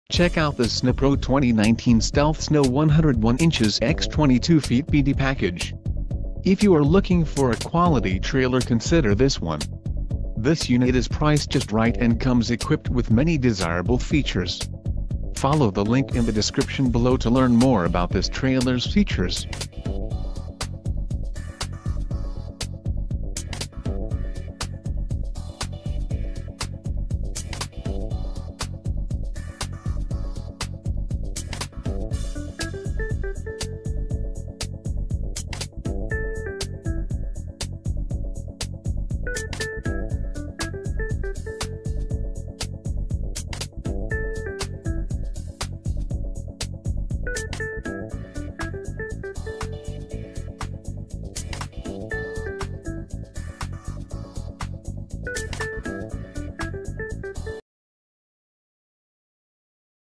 Check out the SnoPro 2019 Stealth Snow 101 inches x 22 feet BD package. If you are looking for a quality trailer, consider this one. This unit is priced just right and comes equipped with many desirable features. Follow the link in the description below to learn more about this trailer's features.